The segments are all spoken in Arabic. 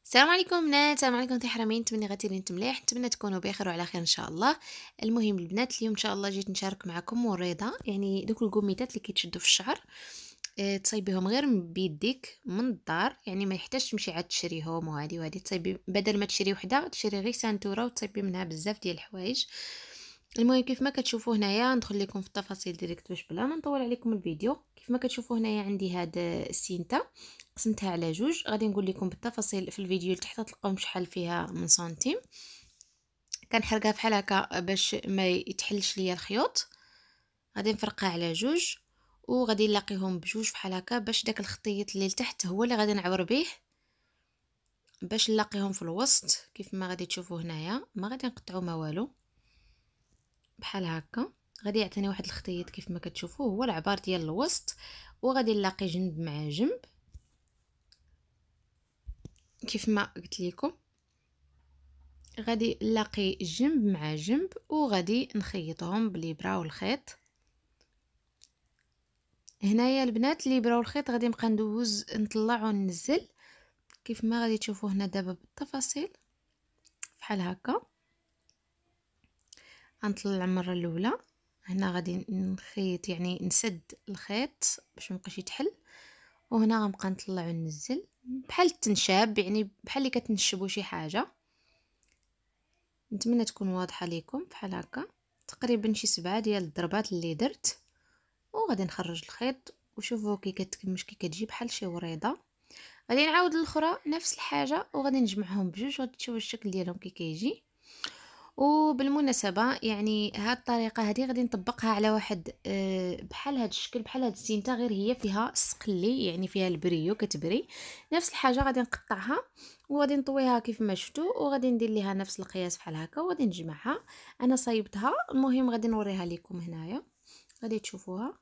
السلام عليكم بنات، السلام عليكم حرامين. نتمنى غاتيرين مليح، نتمنى تكونوا بخير وعلى خير ان شاء الله. المهم البنات اليوم ان شاء الله جيت نشارك معكم وريضه، يعني دوك الكميدات اللي كيتشدوا في الشعر. تصايبيهم غير بيديك من الدار، يعني ما يحتاجش تمشي عاد تشريهم وهذه تصايبي، بدل ما تشري وحده تشري غير سانتوره وتصايبي منها بزاف ديال الحوايج. المهم كيف ما كتشوفوا هنايا ندخل لكم في التفاصيل ديريكت باش بلا ما نطول عليكم الفيديو. كيف ما كتشوفوا هنايا عندي هاد السينتا، قسمتها على جوج. غادي نقول لكم بالتفاصيل في الفيديو لتحت، تلقاو شحال فيها من سنتيم. كنحرقها بحال هكا باش ما يتحلش ليا الخيوط. غادي نفرقها على جوج وغادي نلاقيهم بجوج بحال هكا، باش داك الخطيط اللي لتحت هو اللي غادي نعبر به باش نلاقيهم في الوسط. كيف ما غادي تشوفوا هنايا ما غادي نقطعوا ما والو، بحال هكا غادي يعطيني واحد الخطيط كيف ما كتشوفوا هو العبار ديال الوسط. وغادي نلاقي جنب مع جنب كيف ما قلت لكم، غادي نلاقي جنب مع جنب وغادي نخيطهم بالابره والخيط. هنايا البنات الابره والخيط غادي نبقى ندوز نطلع وننزل كيف ما غادي تشوفوا هنا دابا بالتفاصيل بحال هكا. غنطلع المره الاولى هنا غادي نخيط، يعني نسد الخيط باش مابقاش يتحل، وهنا غنبقى نطلع وننزل بحال التنشاب، يعني بحال اللي كتنشبوا شي حاجه. نتمنى تكون واضحه لكم بحال هكا. تقريبا شي 7 ديال الضربات اللي درت، وغادي نخرج الخيط وشوفوا كي كتكمش كي كتجي بحال شي وريضه. غادي نعاود الاخرى نفس الحاجه وغادي نجمعهم بجوج وغادي تشوفوا الشكل ديالهم كي كيجي. وبالمناسبه يعني هاد الطريقه هذه غادي نطبقها على واحد بحال هاد الشكل، بحال هاد السينتا، غير هي فيها السقلي، يعني فيها البريو كتبري. نفس الحاجه غادي نقطعها وغادي نطويها كيف ما شفتوا، وغادي ندير ليها نفس القياس بحال هكا وغادي نجمعها. انا صايبتها، المهم غادي نوريها لكم هنايا غادي تشوفوها.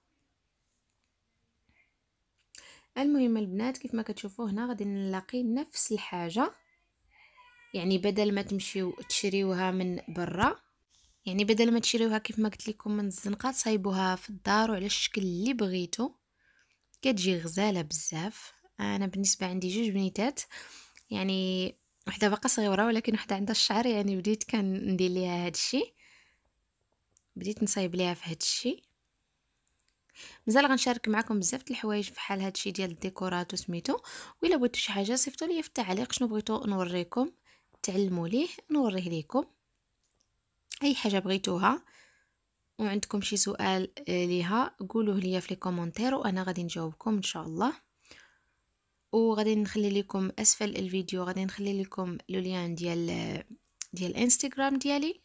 المهم البنات كيف ما كتشوفوا هنا غادي نلاقي نفس الحاجه، يعني بدل ما تمشيو تشريوها من برا، يعني بدل ما تشريوها كيف ما قلت لكم من الزنقه، تصايبوها في الدار وعلى الشكل اللي بغيتو. كتجي غزاله بزاف. انا بالنسبه عندي جوج بنيتات، يعني وحده باقا صغيره ولكن وحده عندها الشعر، يعني بديت كندير ليها هذا الشيء، بديت نصايب ليها في هذا الشيء. مازال غنشارك معكم بزاف د الحوايج بحال هادشي ديال الديكورات وسميتو. وإلا بغيتو شي حاجه صيفطوا لي في التعليق شنو بغيتو نوريكم، تعلموا ليه نوريه ليكم. اي حاجه بغيتوها وعندكم شي سؤال ليها قولوه ليا في لي كومونتير وانا غادي نجاوبكم ان شاء الله. وغادي نخلي لكم اسفل الفيديو غادي نخلي لكم لو لين ديال الانستغرام ديالي.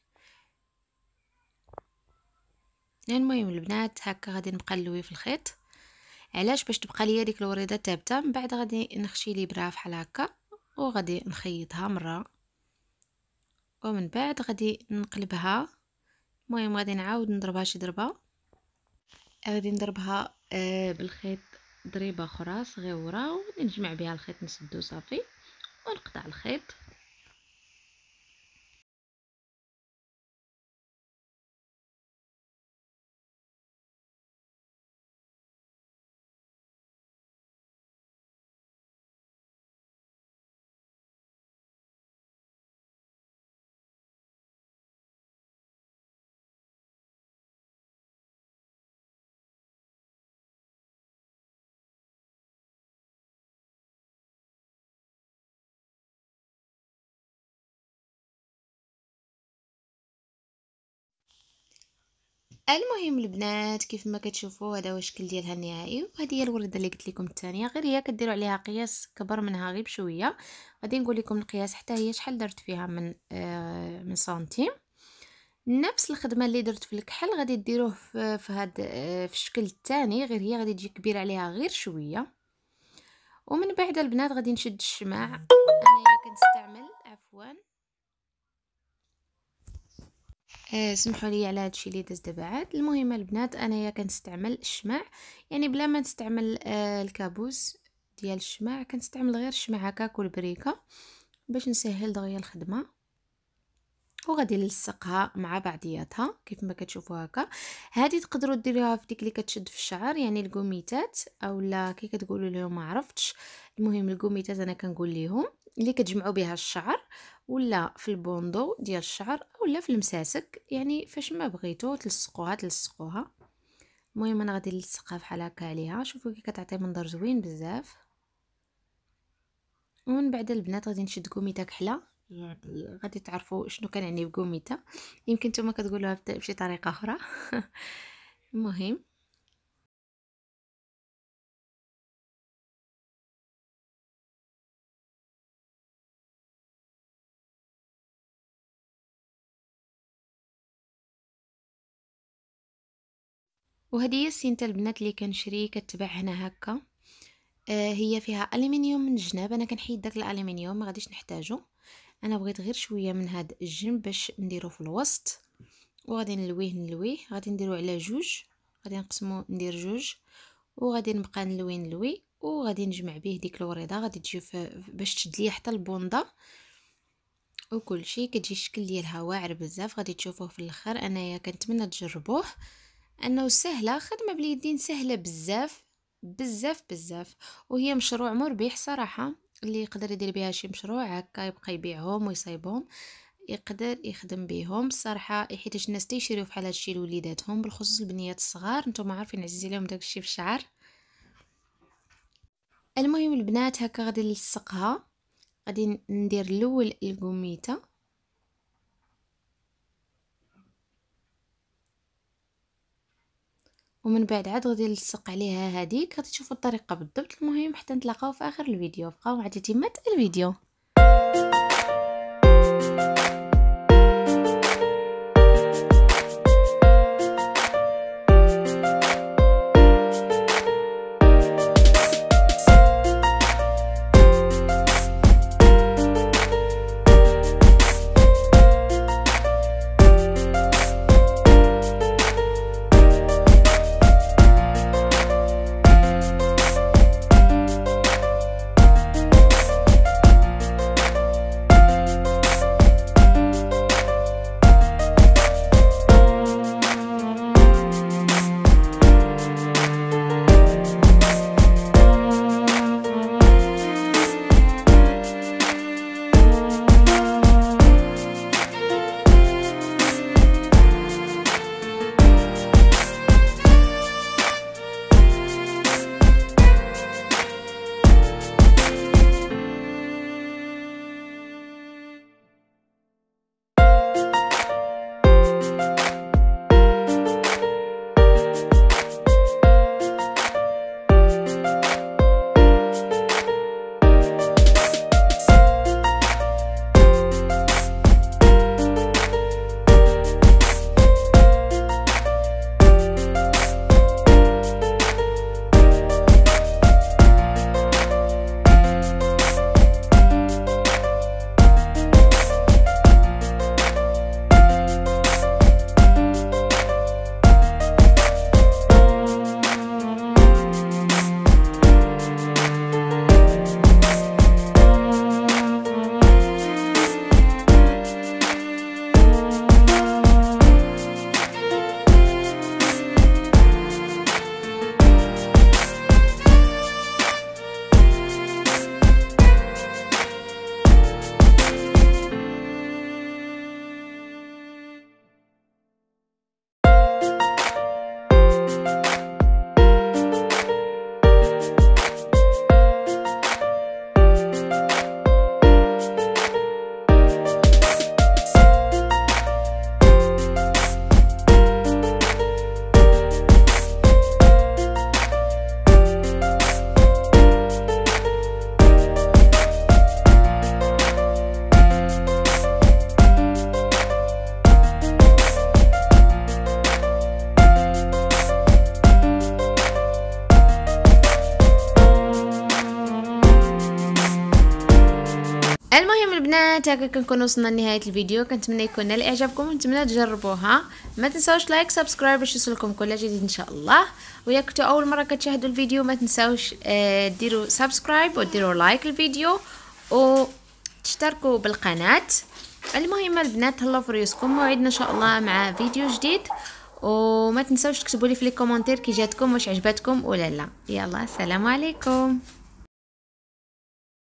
المهم البنات هكا غادي نبقى نلوي في الخيط. علاش؟ باش تبقى ليا ديك الوريده ثابته. من بعد غادي نخشي لي برا بحال هكا وغادي نخيطها مره، ومن بعد غادي نقلبها. المهم غادي نعاود نضربها شي ضربه، غادي نضربها بالخيط ضريبه اخرى صغيره وغادي نجمع بها الخيط نسدو صافي ونقطع الخيط. المهم البنات كيف ما كتشوفوا هذا هو الشكل ديالها النهائي، وهذه هي الورده اللي قلت لكم الثانيه، غير هي كديروا عليها قياس كبر منها غير بشويه. غادي نقول لكم القياس حتى هي شحال درت فيها من سنتيم. نفس الخدمه اللي درت في الكحل غادي ديروه في هذا في الشكل الثاني، غير هي غادي تجي كبيره عليها غير شويه. ومن بعد البنات غادي نشد الشماع. انايا كنستعمل عفوا سمحوا لي على هادشي اللي داز دابا عاد. المهم البنات انايا كنستعمل الشماع، يعني بلا ما نستعمل الكابوس ديال الشماع، كنستعمل غير الشماع هكاك والبريكه باش نسهل دغيا الخدمه. وغادي نلصقها مع بعضياتها كيف ما كتشوفوا هكا. هذه تقدروا ديروها في ديك اللي كتشد في الشعر، يعني الكوميتات اولا كي كتقولوا لهم ما عرفتش. المهم الكوميتات انا كنقول لهم اللي كتجمعوا بها الشعر، ولا في البوندو ديال الشعر، اولا في المساسك، يعني فاش ما بغيتو تلصقوها. المهم انا غادي نلصقها بحال هكا عليها. شوفوا كي كتعطي منظر زوين بزاف. ومن بعد البنات غادي نشد كوميته كحله، غادي تعرفوا شنو كنعني بكوميته، يمكن نتوما كتقولوها بشي طريقه اخرى. المهم وهذه هي السينتا البنات اللي كنشري كتباع هنا هكا. هي فيها الومنيوم من الجناب، انا كنحيد داك الالومنيوم ما غاديش نحتاجو. انا بغيت غير شويه من هذا الجنب باش نديرو في الوسط، وغادي نلويه غادي نديرو على جوج، غادي نقسمو ندير جوج، وغادي نبقى نلوي وغادي نجمع به ديك الوريضه. غادي تجي باش تشد ليا حتى البونده وكل شيء، كتجي الشكل ديالها واعر بزاف. غادي تشوفوه في الاخر. انايا كنتمنى تجربوه، انه سهله، خدمه باليدين سهله بزاف بزاف بزاف، وهي مشروع مربح صراحه. اللي يقدر يدير بها شي مشروع هكا يبقى يبيعهم ويصايبهم، يقدر يخدم بهم الصراحه، حيت الناس تيشريو بحال هادشي لوليداتهم، بالخصوص البنيات الصغار. نتوما عارفين عزيزي لهم داكشي في الشعر. المهم البنات هكا غادي نلصقها. غادي ندير الاول القميته، ومن بعد عاد غادي نلصق عليها هذيك. غادي تشوفوا الطريقه بالضبط. المهم حتى نتلاقاو في اخر الفيديو، بقاو مع تتمه الفيديو. المهم البنات هكا كنكون وصلنا لنهايه الفيديو. كنتمنى يكون نال اعجابكم ونتمنى تجربوها. ما تنساوش لايك سبسكرايب باش يوصلكم كل جديد ان شاء الله. ويا كنتوا اول مره كتشاهدوا الفيديو ما تنساوش ديروا سبسكرايب وديروا لايك الفيديو وتشتركوا بالقناه. المهم البنات هلاو في ريوسكم، موعدنا ان شاء الله مع فيديو جديد. وما تنساوش تكتبوا لي في لي كومونتير كي جاتكم، واش عجبتكم ولا لا. يلا السلام عليكم.